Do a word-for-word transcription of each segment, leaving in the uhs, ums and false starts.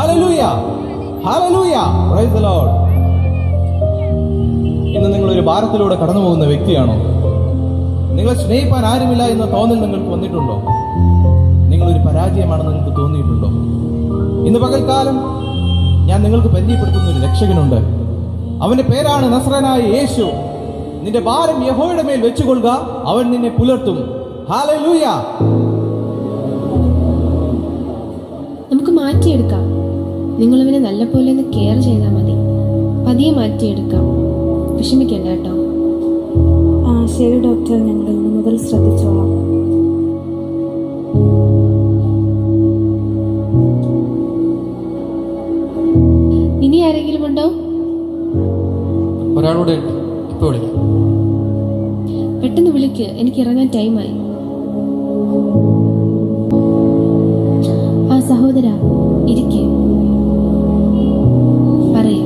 Hallelujah, hallelujah, praise the lord. ഇന്ന് നിങ്ങളൊരു ഭാരത്തിലൂടെ കടന്നു പോകുന്ന വ്യക്തിയാണോ? നിങ്ങളെ സ്നേഹിപ്പാൻ ആരുമില്ല എന്ന തോന്നൽ നിങ്ങൾക്ക് വന്നിട്ടുണ്ടോ? നിങ്ങളൊരു പരാജയമാണെന്ന് നിങ്ങൾക്ക് തോന്നിയിട്ടുണ്ടോ? ഇന്ന് പകൽക്കാലം ഞാൻ നിങ്ങൾക്ക് പരിചയപ്പെടുത്തുന്ന ഒരു രക്ഷകനുണ്ട്. അവന്റെ പേരാണ് നസ്രനായ യേശു. നിന്റെ ഭാരം യഹോവയുടെ മേൽ വെച്ചുകൊള്ളുക, അവൻ നിന്നെ പുലർത്തും. ഹല്ലേലൂയ. നമുക്ക് മാറ്റിയെടുക്കാം. നിങ്ങൾ അവനെ നല്ല പോലെ ഒന്ന് കെയർ ചെയ്താൽ മതി. പതിയെ മാറ്റിയെടുക്കാം. വിഷമിക്കണ്ട കേട്ടോ. ആ ശരി ഡോക്ടർ, ഞങ്ങൾ ഇന്ന് മുതൽ ശ്രദ്ധിച്ചോളാം. ഇനി ആരെങ്കിലും ഉണ്ടോ? ഒരാളോട് ഇപ്പൊ വിളിക്കാം. പെട്ടെന്ന് വിളിക്ക്, എനിക്ക് ഇറങ്ങാൻ ടൈമായി. ആ സഹോദര, ഇരിക്കേ, പറയൂ.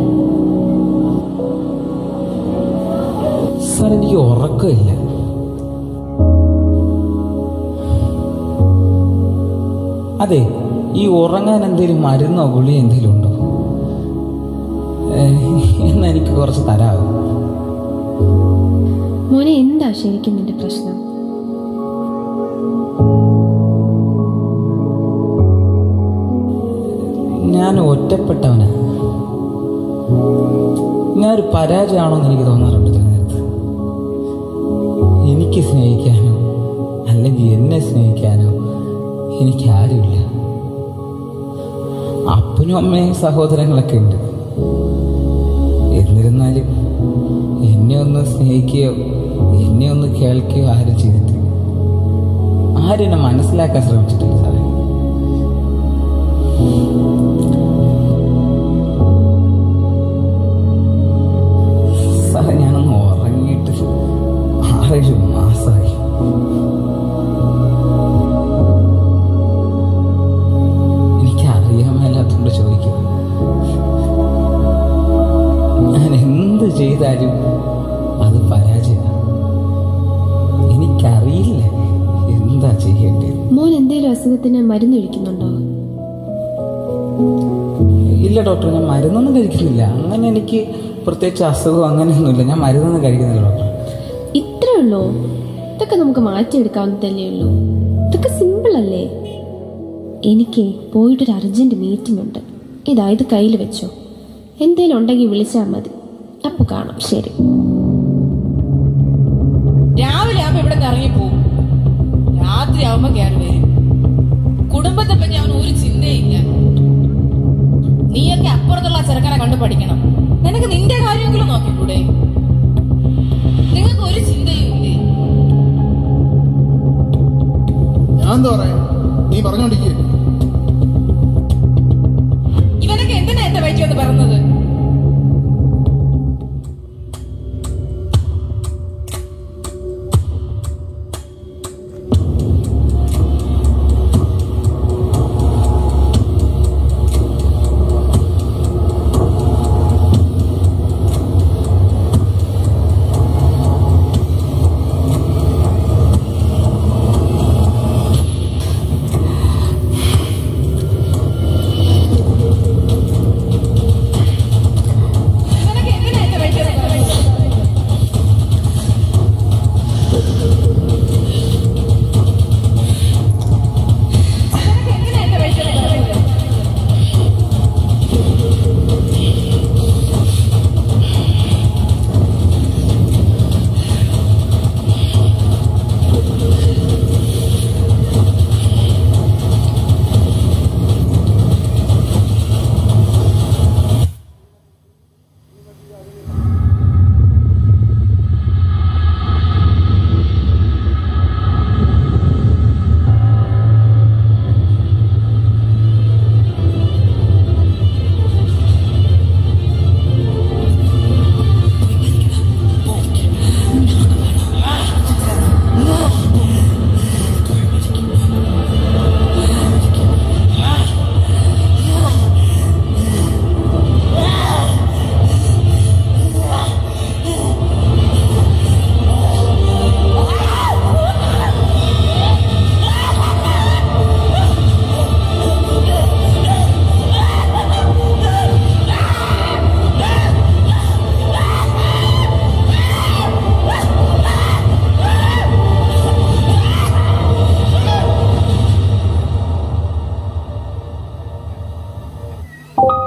സാർ, എനിക്ക് ഉറക്കമില്ല. അതെ, ഈ ഉറങ്ങാൻ എന്തെങ്കിലും മരുന്നോ ഗുളിയോ എന്തെങ്കിലും ഉണ്ടോ? എന്നാ എനിക്ക് കുറച്ച് തരാമോ? മോനെ, എന്താ ശരിക്കും നിന്റെ പ്രശ്നം? ഞാൻ ഒറ്റപ്പെട്ടവനാ. ഞാനൊരു പരാജയമാണോന്ന് എനിക്ക് തോന്നാറുണ്ട് ചില നേരത്ത്. എനിക്ക് സ്നേഹിക്കാനോ അല്ലെങ്കിൽ എന്നെ സ്നേഹിക്കാനോ എനിക്ക് ആരുമില്ല. അപ്പനും അമ്മയും സഹോദരങ്ങളൊക്കെ ഉണ്ട്. എന്നിരുന്നാലും എന്നെ ഒന്ന് സ്നേഹിക്കുകയോ എന്നെ ഒന്ന് കേൾക്കുകയോ ആരും ചെയ്തിട്ടില്ല. ആരും എന്നെ മനസ്സിലാക്കാൻ ശ്രമിച്ചിട്ടില്ല സാറേ. സാറേ, ഞാനൊന്ന് ഉറങ്ങിയിട്ട് ആറേഴ് മാസമായി. എനിക്കറിയാൻ മേലാത്തോണ്ട് ചോദിക്കും. ഞാൻ എന്ത് ചെയ്താലും അത് പരാജയമാണ്. എനിക്കറിയില്ല എന്താ ചെയ്യേണ്ടത്. മോൻ എന്തേലും അസുഖത്തിന് മരുന്ന് കഴിക്കുന്നുണ്ടോ? ഇല്ല ഡോക്ടർ, ഞാൻ മരുന്നൊന്നും കഴിക്കുന്നില്ല. അങ്ങനെ എനിക്ക് പ്രത്യേകിച്ച് അസുഖം അങ്ങനെയൊന്നുമില്ല. ഞാൻ മരുന്നൊന്നും കഴിക്കുന്നില്ല ഡോക്ടർ. ഇത്രേ ഉള്ളൂ? ഇതൊക്കെ നമുക്ക് മാറ്റിയെടുക്കാവുന്നതല്ലേ ഉള്ളൂ. ഇതൊക്കെ സിമ്പിൾ അല്ലേ? എനിക്ക് പോയിട്ടൊരു അർജന്റ് മീറ്റിംഗ് ഉണ്ട്. ഇതാ, ഇത് കയ്യിൽ വെച്ചോ. എന്തേലും ഉണ്ടെങ്കിൽ വിളിച്ചാൽ മതി. അപ്പൊ കാണാം. ശരി. രാവിലെ ആവുമ്പോ ഇവിടെ നിന്ന് ഇറങ്ങിപ്പോവും, രാത്രി ആവുമ്പോ കയറി വരും. കുടുംബത്തെ പറ്റി അവന് ഒരു ചിന്തയില്ല. നീയൊക്കെ അപ്പുറത്തുള്ള ചെറുക്കനെ കണ്ടു പഠിക്കണം. നിനക്ക് നിന്റെ കാര്യമെങ്കിലും നോക്കിക്കൂടെ? നിങ്ങൾക്ക് ഒരു ചിന്തയും ഇല്ലേ? ഞാൻ എന്താ പറയാ, നീ പറഞ്ഞോണ്ടിരിക്കേ. ഇവനൊക്കെ എന്തിനാ എന്റെ വയറ്റി വന്ന് പറഞ്ഞത്?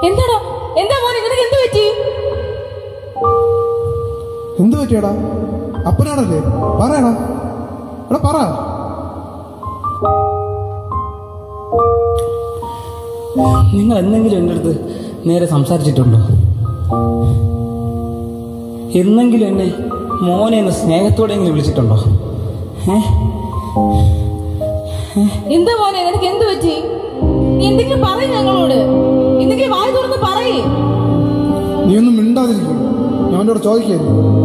എന്താടാ എന്താ മോനെ നിനക്ക് എന്ത് പറ്റി? എന്ത് പറ്റിയടാ? അപ്പനാണല്ലേ, പറയടാ. എടാ പറ. നിങ്ങൾ എന്തെങ്കിലും എൻ്റെ അടുത്ത് നേരെ സംസാരിച്ചിട്ടുണ്ടോ? എന്നെങ്കിലും എന്നെ മോനെ എന്ന് സ്നേഹത്തോടെയെങ്കിലും വിളിച്ചിട്ടുണ്ടോ? എന്താ മോനെ നിനക്ക് എന്ത് പറ്റി? നീ എന്തെങ്കിലും പറയും ഞങ്ങളോട്, എന്തെങ്കിലും വായി തുറന്ന് പറയേ. നീ ഒന്നും മിണ്ടാതിരിക്കും, ഞാൻ അവനോട് ചോദിക്കേ.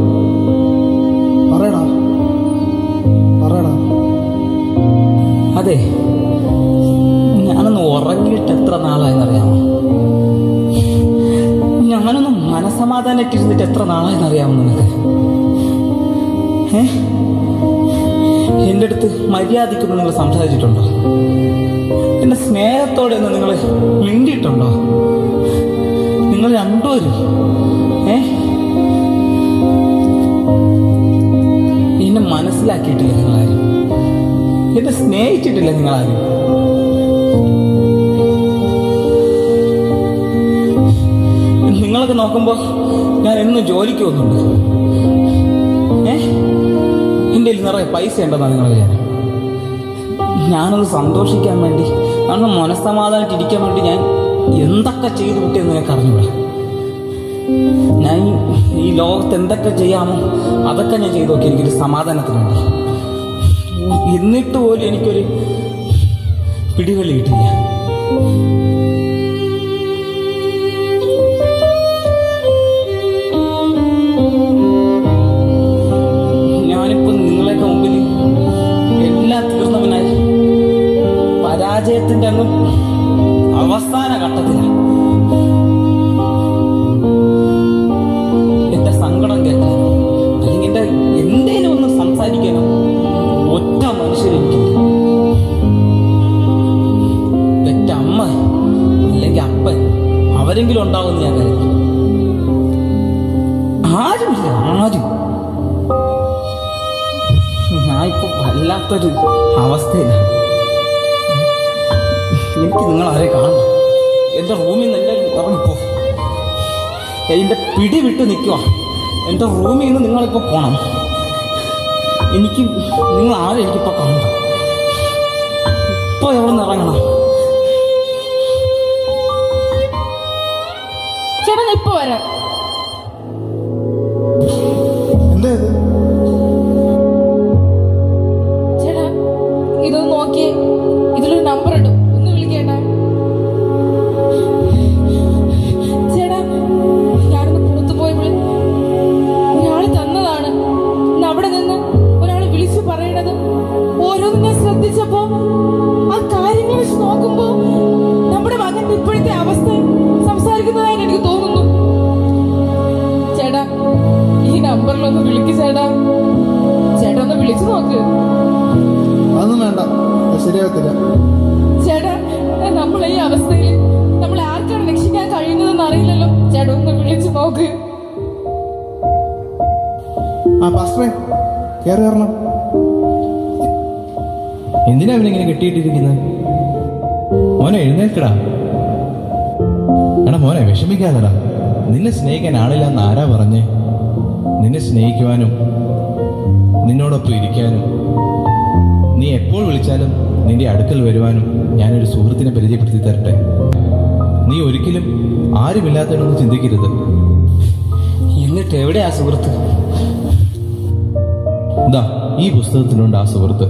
പറയടാ പറയടാ. അതെ, ഞാനൊന്ന് ഉറങ്ങിയിട്ട് എത്ര നാളായെന്നറിയാമോ? ഞാനൊന്ന് മനസമാധാനായിട്ടിരുന്നിട്ട് എത്ര നാളായെന്നറിയാമോ നിങ്ങൾക്ക്? ഏ എൻ്റെ അടുത്ത് മര്യാദയ്ക്കൊന്ന് നിങ്ങൾ സംസാരിച്ചിട്ടുണ്ടോ? എന്റെ സ്നേഹത്തോടെ ഒന്ന് നിങ്ങൾ മിണ്ടിയിട്ടുണ്ടോ? നിങ്ങൾ രണ്ടുപേരും ഏ എന്നെ മനസ്സിലാക്കിയിട്ടില്ല നിങ്ങളാരും, എന്നെ സ്നേഹിച്ചിട്ടില്ല നിങ്ങളാരും. നിങ്ങളൊക്കെ നോക്കുമ്പോ ഞാൻ എന്നും ജോലിക്ക് പോകുന്നുണ്ട്. ഏ എൻ്റെ നിറയെ പൈസ ഉണ്ടെന്നാണ് നിങ്ങൾ വിചാരം. ഞാനൊന്ന് സന്തോഷിക്കാൻ വേണ്ടി, ഞാനൊന്ന് മനസ്സമാധാനമായിട്ട് ഇരിക്കാൻ വേണ്ടി ഞാൻ എന്തൊക്കെ ചെയ്തു കൂട്ടിയെന്ന് നിനക്ക് അറിഞ്ഞൂടാ. ഞാൻ ഈ ലോകത്ത് എന്തൊക്കെ ചെയ്യാമോ അതൊക്കെ ഞാൻ ചെയ്തു നോക്കി എനിക്കൊരു സമാധാനത്തിന് വേണ്ടി. എന്നിട്ട് പോലും എനിക്കൊരു പിടിവള്ളി കിട്ടില്ല. ഞാനിപ്പോ നിങ്ങളെയൊക്കെ മുമ്പിൽ എല്ലാം തീർന്നവനായി പരാജയത്തിന്റെ അങ്ങ് അവസാന ഘട്ടത്തിലാണ്. എന്റെ സങ്കടം കേൾക്കാൻ അല്ലെങ്കിൽ എന്റെ എന്തേലും ഒന്ന് സംസാരിക്കാനോ ഒറ്റ മനുഷ്യരെനിക്കില്ല. പെറ്റ അമ്മ അല്ലെങ്കിൽ അപ്പൻ അവരെങ്കിലും ഉണ്ടാവുമെന്ന് ഞാൻ കരുതി. ആരുമില്ല, ആരും. ഞാനിപ്പോ വല്ലാത്തൊരു അവസ്ഥയിലാണ്. എനിക്ക് നിങ്ങളാരെ കാണണം. എന്റെ റൂമിൽ നിന്ന് എല്ലാവരും ഇറങ്ങിപ്പോ. എന്റെ പിടി വിട്ട് നിൽക്കുക. എന്റെ റൂമിൽ നിന്ന് നിങ്ങളിപ്പോ പോണം. എനിക്ക് നിങ്ങൾ ആരും എനിക്കിപ്പോ കാണണ്ട. ഇപ്പൊ എവിടെ നിന്ന് ഇറങ്ങണം? ചേട്ടാ ഇപ്പൊ വരാം. എന്താ ഇത്? ചേട്ടാ ഇതൊന്ന് നോക്കിയേ, ഇതിലൊരു നമ്പർ ഇടും, ഒന്ന് വിളിക്കേട്ടാ. ചേട്ടാ ഞാനൊന്ന് പുറത്തു പോയപ്പോൾ ഒരാള് തന്നതാണ്. അവിടെ നിന്ന് ഒരാള് വിളിച്ചു പറയണത് ഓരോന്നും ഞാൻ ശ്രദ്ധിച്ചപ്പോ ആ കാര്യങ്ങൾ വെച്ച് നോക്കുമ്പോ നമ്മുടെ മകന്റെ ഇപ്പോഴത്തെ അവസ്ഥ സംസാരിക്കുന്നതായിട്ട് എനിക്ക് തോന്നുന്നു. ചേട്ടാ ഈ നമ്പറിലൊന്ന് വിളിക്ക് ചേട്ടാ. ചേട്ടാ ഒന്ന് വിളിച്ചു നോക്ക്. അതൊന്നും വേണ്ട, ശരിയാകത്തില്ല. ചേട്ടാ നമ്മൾ ഈ അവസ്ഥയിൽ നമ്മളെ ആർക്കാണ് രക്ഷിക്കാൻ കഴിയുന്നതെന്ന് അറിയില്ലല്ലോ. ചേട്ടാ ഒന്ന് വിളിച്ചു നോക്ക്. ആ പാസ്റ്ററേ, കയറി വരണം. എന്തിനാ അവനിങ്ങനെ കെട്ടിയിട്ടിരിക്കുന്നത്? മോനെ എഴുന്നേൽക്കടാ. എടാ മോനെ വിഷമിക്കാതെടാ. നിന്നെ സ്നേഹിക്കാൻ ആളില്ലാന്ന് ആരാ പറഞ്ഞേ? നിന്നെ സ്നേഹിക്കുവാനും നിന്നോടൊപ്പം ഇരിക്കാനും നീ എപ്പോൾ വിളിച്ചാലും നിന്റെ അടുക്കൽ വരുവാനും ഞാനൊരു സുഹൃത്തിനെ പരിചയപ്പെടുത്തി തരട്ടെ. നീ ഒരിക്കലും ആരുമില്ലാത്തതൊന്നും ചിന്തിക്കരുത്. എന്നിട്ട് എവിടെയാ സുഹൃത്ത്? ഇതാ ഈ പുസ്തകത്തിലുണ്ട് ആ സുഹൃത്ത്.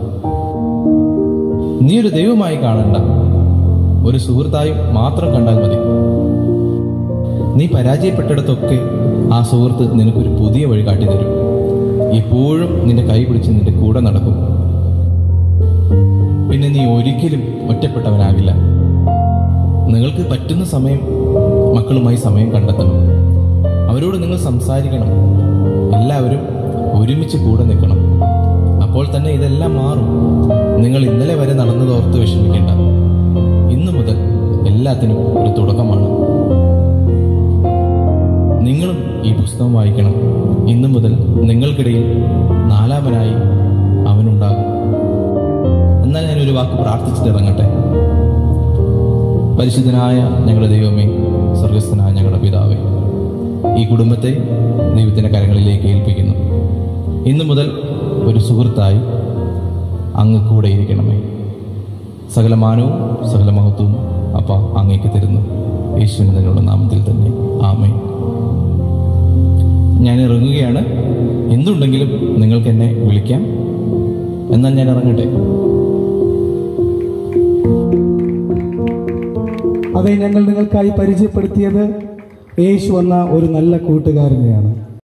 നീ ഒരു ദൈവമായി കാണണ്ട, ഒരു സുഹൃത്തായി മാത്രം കണ്ടാൽ മതി. നീ പരാജയപ്പെട്ടിടത്തൊക്കെ ആ സുഹൃത്ത് നിനക്കൊരു പുതിയ വഴി കാട്ടിത്തരും. എപ്പോഴും നിന്റെ കൈ പിടിച്ച് നിന്റെ കൂടെ നടക്കും. പിന്നെ നീ ഒരിക്കലും ഒറ്റപ്പെട്ടവനാകില്ല. നിങ്ങൾക്ക് പറ്റുന്ന സമയം മക്കളുമായി സമയം കണ്ടെത്തണം. അവരോട് നിങ്ങൾ സംസാരിക്കണം. എല്ലാവരും ഒരുമിച്ച് കൂടെ നിൽക്കണം. അപ്പോൾ തന്നെ ഇതെല്ലാം മാറും. നിങ്ങൾ ഇന്നലെ വരെ നടന്നതോർത്ത് വിഷമിക്കേണ്ട. ഇന്നു മുതൽ എല്ലാത്തിനും ഒരു തുടക്കമാണ്. നിങ്ങളും ഈ പുസ്തകം വായിക്കണം. ഇന്നു മുതൽ നിങ്ങൾക്കിടയിൽ നാലാമനായി അവനുണ്ടാകും. എന്നാൽ ഞാനൊരു വാക്ക് പ്രാർത്ഥിച്ചിട്ട് ഇറങ്ങട്ടെ. പരിശുദ്ധനായ ഞങ്ങളുടെ ദൈവമേ, സ്വർഗസ്ഥനായ ഞങ്ങളുടെ പിതാവേ, ഈ കുടുംബത്തെ ദൈവത്തിൻ്റെ കരങ്ങളിലേക്ക് ഏൽപ്പിക്കുന്നു. ഇന്നു മുതൽ ഒരു സുഹൃത്തായി അങ്ങ് കൂടെ ഇരിക്കണമേ. സകല മാനവും സകല മഹത്വവും അപ്പ അങ്ങേക്ക് തരുന്നു. യേശുവിൻ്റെ നിന്നുള്ള നാമത്തിൽ തന്നെ ആമേൻ. ഞാൻ ഇറങ്ങുകയാണ്. എന്തുണ്ടെങ്കിലും നിങ്ങൾക്ക് എന്നെ വിളിക്കാം. എന്നാൽ ഞാൻ ഇറങ്ങട്ടെ. അതെ, ഞങ്ങൾ നിങ്ങൾക്കായി പരിചയപ്പെടുത്തിയത് യേശു എന്ന ഒരു നല്ല കൂട്ടുകാരനെയാണ്.